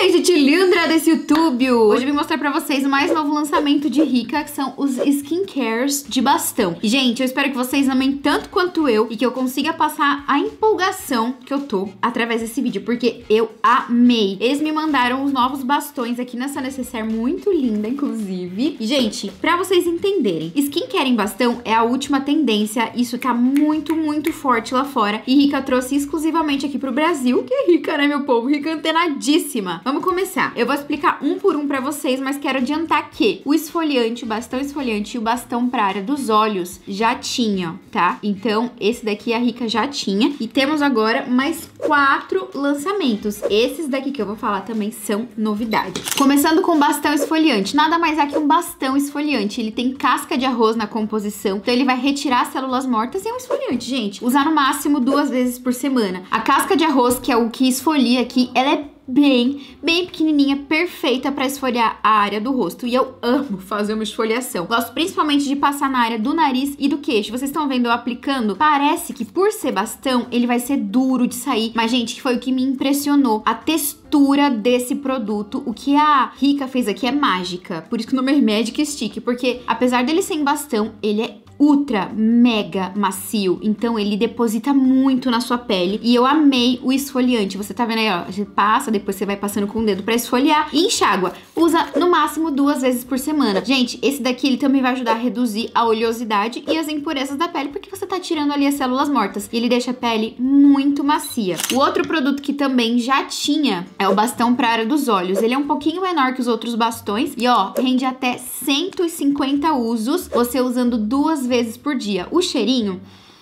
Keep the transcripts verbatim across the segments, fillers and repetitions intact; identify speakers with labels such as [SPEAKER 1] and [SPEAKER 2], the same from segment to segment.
[SPEAKER 1] aí, gente linda desse YouTube! Hoje eu vim mostrar pra vocês o mais novo lançamento de Rica, que são os skincares de bastão. E, gente, eu espero que vocês amem tanto quanto eu e que eu consiga passar a empolgação que eu tô através desse vídeo, porque eu amei. Eles me mandaram os novos bastões aqui nessa necessaire muito linda, inclusive. E, gente, pra vocês entenderem, skincare em bastão é a última tendência, isso tá muito, muito forte lá fora. E Rica trouxe exclusivamente aqui pro Brasil, que é Rica, né, meu povo? Rica antenadíssima. Vamos começar. Eu vou explicar um por um pra vocês, mas quero adiantar que o esfoliante, o bastão esfoliante e o bastão pra área dos olhos já tinham, tá? Então, esse daqui a Rica já tinha. E temos agora mais quatro lançamentos. Esses daqui que eu vou falar também são novidade. Começando com o bastão esfoliante. Nada mais é que um bastão esfoliante. Ele tem casca de arroz na composição, então ele vai retirar células mortas e é um esfoliante, gente. Usar no máximo duas vezes por semana. A casca de arroz, que é o que esfolia aqui, ela é bem, bem pequenininha, perfeita pra esfoliar a área do rosto. E eu amo fazer uma esfoliação. Gosto principalmente de passar na área do nariz e do queixo. Vocês estão vendo eu aplicando? Parece que por ser bastão, ele vai ser duro de sair. Mas, gente, foi o que me impressionou. A textura desse produto. O que a Rica fez aqui é mágica. Por isso que o nome é Magic Stick. Porque, apesar dele ser em bastão, ele é ultra, mega macio, então ele deposita muito na sua pele. E eu amei o esfoliante. Você tá vendo aí, ó, você passa, depois você vai passando com o dedo pra esfoliar e enxágua. Usa no máximo duas vezes por semana. Gente, esse daqui ele também vai ajudar a reduzir a oleosidade e as impurezas da pele, porque você tá tirando ali as células mortas. E ele deixa a pele muito macia. O outro produto que também já tinha é o bastão pra área dos olhos. Ele é um pouquinho menor que os outros bastões e, ó, rende até cento e cinquenta usos, você usando duas vezes por dia. O cheirinho,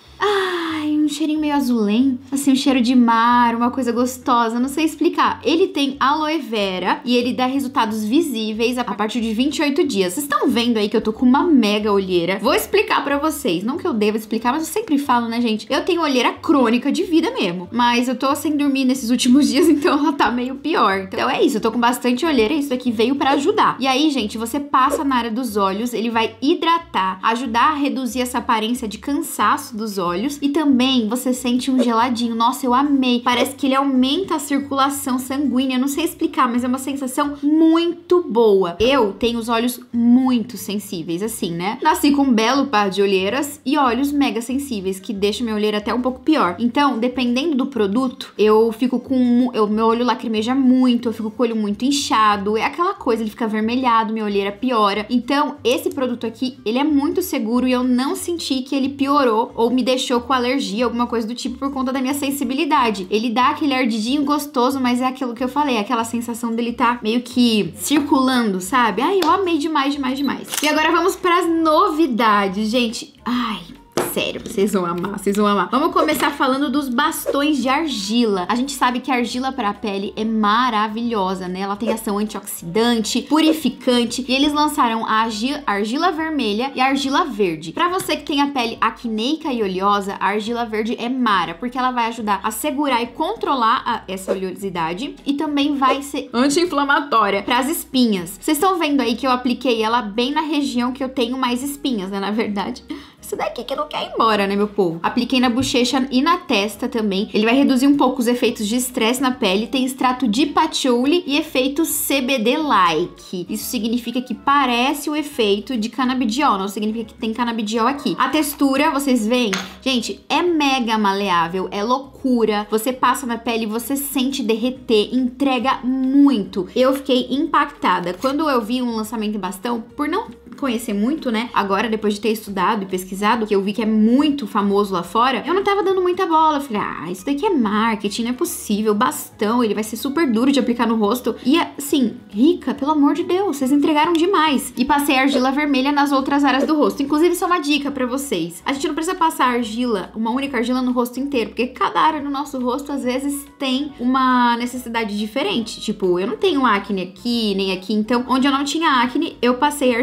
[SPEAKER 1] ai, um cheirinho meio azulém, assim, um cheiro de mar, uma coisa gostosa, não sei explicar. Ele tem aloe vera e ele dá resultados visíveis a partir de vinte e oito dias. Vocês estão vendo aí que eu tô com uma mega olheira? Vou explicar pra vocês, não que eu deva explicar, mas eu sempre falo, né, gente? Eu tenho olheira crônica de vida mesmo, mas eu tô sem dormir nesses últimos dias, então ela tá meio pior. Então é isso, eu tô com bastante olheira e isso aqui veio pra ajudar. E aí, gente, você passa na área dos olhos, ele vai hidratar, ajudar a reduzir essa aparência de cansaço dos olhos. Olhos, e também você sente um geladinho. Nossa, eu amei. Parece que ele aumenta a circulação sanguínea. Eu não sei explicar, mas é uma sensação muito boa. Eu tenho os olhos muito sensíveis, assim, né? Nasci com um belo par de olheiras e olhos mega sensíveis, que deixam minha olheira até um pouco pior. Então, dependendo do produto, eu fico com... Eu, meu olho lacrimeja muito, eu fico com o olho muito inchado. É aquela coisa, ele fica avermelhado, minha olheira piora. Então, esse produto aqui, ele é muito seguro e eu não senti que ele piorou ou me deixou deixou com alergia, alguma coisa do tipo, por conta da minha sensibilidade. Ele dá aquele ardidinho gostoso, mas é aquilo que eu falei, aquela sensação dele tá meio que circulando, sabe? Ai, eu amei demais, demais, demais. E agora vamos pras novidades, gente. Ai... Sério, vocês vão amar, vocês vão amar. Vamos começar falando dos bastões de argila. A gente sabe que a argila para a pele é maravilhosa, né? Ela tem ação antioxidante, purificante. E eles lançaram a argila, argila vermelha e a argila verde. Para você que tem a pele acneica e oleosa, a argila verde é mara, porque ela vai ajudar a segurar e controlar a, essa oleosidade. E também vai ser anti-inflamatória para as espinhas. Vocês estão vendo aí que eu apliquei ela bem na região que eu tenho mais espinhas, né? Na verdade... Isso daqui que não quer ir embora, né, meu povo? Apliquei na bochecha e na testa também. Ele vai reduzir um pouco os efeitos de estresse na pele. Tem extrato de patchouli e efeito C B D-like. Isso significa que parece o efeito de canabidiol. Não significa que tem canabidiol aqui. A textura, vocês veem? Gente, é mega maleável. É loucura. Você passa na pele e você sente derreter. Entrega muito. Eu fiquei impactada. Quando eu vi um lançamento em bastão, por não conhecer muito, né? Agora, depois de ter estudado e pesquisado, que eu vi que é muito famoso lá fora, eu não tava dando muita bola. Eu falei, ah, isso daqui é marketing, não é possível. Bastão, ele vai ser super duro de aplicar no rosto. E assim, Rica, pelo amor de Deus, vocês entregaram demais. E passei argila vermelha nas outras áreas do rosto. Inclusive, isso é uma dica pra vocês. A gente não precisa passar argila, uma única argila no rosto inteiro, porque cada área do nosso rosto, às vezes, tem uma necessidade diferente. Tipo, eu não tenho acne aqui, nem aqui. Então, onde eu não tinha acne, eu passei argila vermelha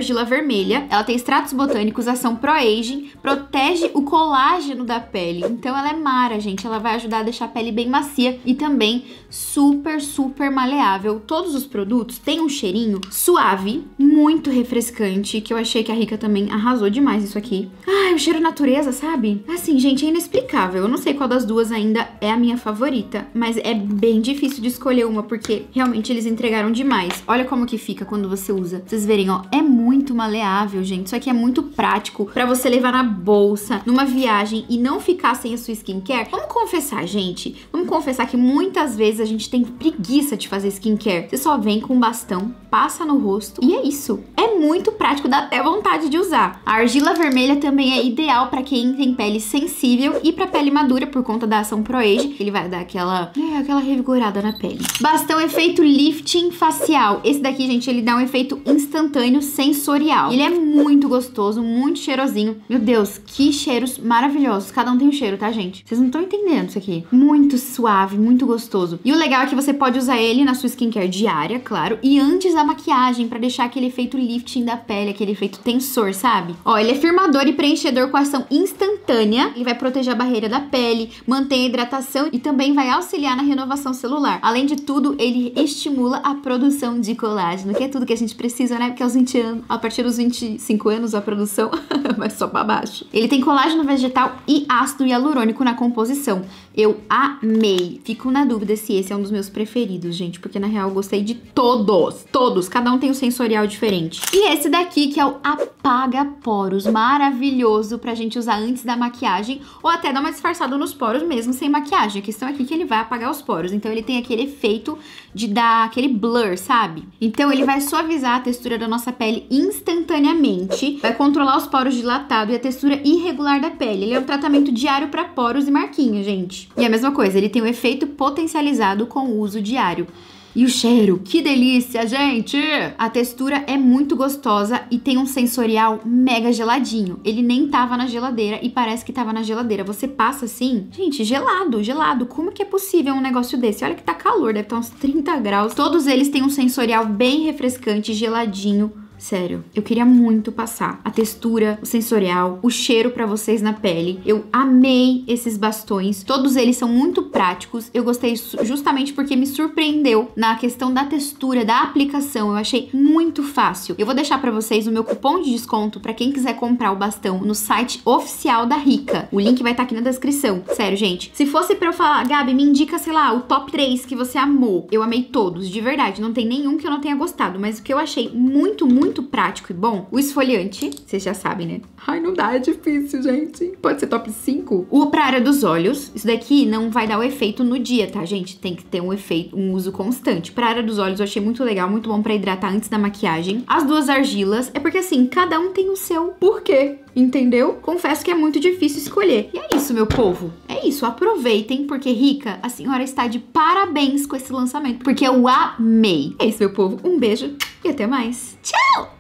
[SPEAKER 1] vermelha. Ela tem extratos botânicos, ação pro-aging, protege o colágeno da pele. Então ela é mara, gente. Ela vai ajudar a deixar a pele bem macia e também super, super maleável. Todos os produtos têm um cheirinho suave, muito refrescante, que eu achei que a Rika também arrasou demais isso aqui. Ai, o cheiro natureza, sabe? Assim, gente, é inexplicável. Eu não sei qual das duas ainda é a minha favorita, mas é bem difícil de escolher uma, porque realmente eles entregaram demais. Olha como que fica quando você usa. Pra vocês verem, ó, é muito maleável, gente. Isso aqui é muito prático pra você levar na bolsa, numa viagem e não ficar sem a sua skincare. Vamos confessar, gente. Vamos confessar que muitas vezes a gente tem preguiça de fazer skincare. Você só vem com um bastão, passa no rosto e é isso. É muito prático, dá até vontade de usar. A argila vermelha também é ideal pra quem tem pele sensível e pra pele madura por conta da ação pro-age. Ele vai dar aquela, é, aquela revigorada na pele. Bastão efeito lifting facial. Esse daqui, gente, ele dá um efeito instantâneo sensorial. Ele é muito gostoso, muito cheirosinho. Meu Deus, que cheiros maravilhosos. Cada um tem um cheiro, tá, gente? Vocês não estão entendendo isso aqui. Muito suave, muito gostoso. E o legal é que você pode usar ele na sua skincare diária, claro, e antes da maquiagem, pra deixar aquele efeito lifting da pele, aquele efeito tensor, sabe? Ó, ele é firmador e preenchedor com ação instantânea. Ele vai proteger a barreira da pele, mantém a hidratação e também vai auxiliar na renovação celular. Além de tudo, ele estimula a produção de colágeno, que é tudo que a gente precisa, né? Porque aos vinte anos, a partir dos vinte e cinco anos, a produção vai só pra baixo. Ele tem colágeno vegetal e ácido hialurônico na composição. Eu amei. Fico na dúvida se esse é um dos meus preferidos, gente, porque na real eu gostei de todos. Todos. Cada um tem um sensorial diferente. E esse daqui, que é o Apaga Poros. Maravilhoso pra gente usar antes da maquiagem ou até dar uma disfarçada nos poros mesmo sem maquiagem. A questão aqui é que ele vai apagar os poros. Então ele tem aquele efeito de dar aquele blur, sabe? Então ele vai suavizar a textura da nossa pele instantaneamente. Vai controlar os poros dilatados e a textura irregular da pele. Ele é um tratamento diário pra poros e marquinhas, gente. E a mesma coisa, ele tem um efeito potencializado com o uso diário. E o cheiro, que delícia, gente! A textura é muito gostosa e tem um sensorial mega geladinho. Ele nem tava na geladeira e parece que tava na geladeira. Você passa assim, gente, gelado, gelado. Como que é possível um negócio desse? Olha que tá calor, deve estar uns trinta graus. Todos eles têm um sensorial bem refrescante, geladinho. Sério, eu queria muito passar a textura, o sensorial, o cheiro pra vocês na pele. Eu amei esses bastões. Todos eles são muito práticos. Eu gostei justamente porque me surpreendeu na questão da textura, da aplicação. Eu achei muito fácil. Eu vou deixar pra vocês o meu cupom de desconto pra quem quiser comprar o bastão no site oficial da Rika. O link vai estar aqui na descrição. Sério, gente. Se fosse pra eu falar, Gabi, me indica, sei lá, o top três que você amou. Eu amei todos, de verdade. Não tem nenhum que eu não tenha gostado. Mas o que eu achei muito, muito muito prático e bom, o esfoliante, vocês já sabem, né? Ai, não dá, é difícil, gente. Pode ser top cinco. O pra área dos olhos, isso daqui não vai dar o efeito no dia, tá, gente? Tem que ter um efeito, um uso constante. Pra área dos olhos eu achei muito legal, muito bom pra hidratar antes da maquiagem. As duas argilas, é porque assim, cada um tem o seu porquê, entendeu? Confesso que é muito difícil escolher. E é isso, meu povo. É isso, aproveitem, porque Rika, a senhora está de parabéns com esse lançamento, porque eu amei. É isso, meu povo. Um beijo e até mais. Tchau!